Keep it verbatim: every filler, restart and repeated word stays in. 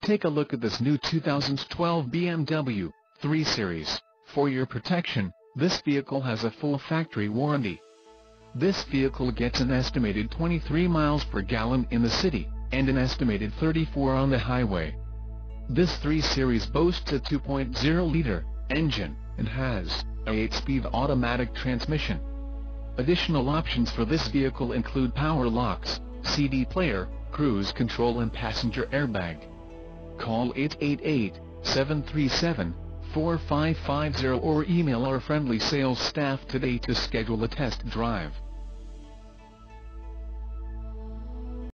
Take a look at this new two thousand twelve B M W three Series. For your protection, this vehicle has a full factory warranty. This vehicle gets an estimated twenty-three miles per gallon in the city, and an estimated thirty-four on the highway. This three Series boasts a two point oh liter engine, and has a eight-speed automatic transmission. Additional options for this vehicle include power locks, C D player, cruise control and passenger airbag. Call eight eight eight, seven three seven, four five five zero or email our friendly sales staff today to schedule a test drive.